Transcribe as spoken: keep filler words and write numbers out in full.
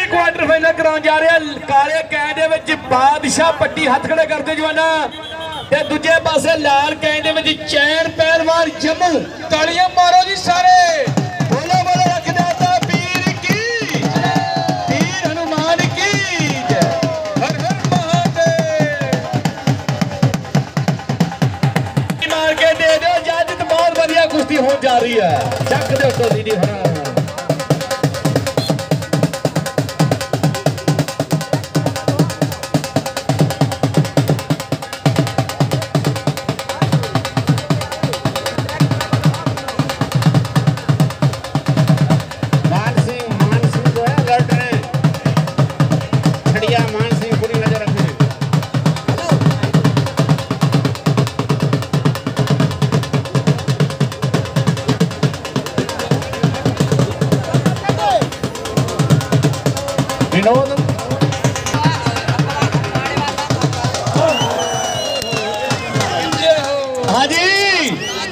quarter final कराउण जा रहे हैं काले कैं दे विच बादशाह पट्टी हथ खड़े करदे जवाना ते दूजे पासे लाल कैं दे विच चैन पहलवान जम्मू तालियां मारो जी सारे बोलो बोलो रख दाता पीर की पीर हनुमान की जय हर हर महादेव मार के दे दो इजाजत बहुत बढ़िया कुश्ती हो जा रही है चक दो तो दीदी हरा विनोद हाँ जी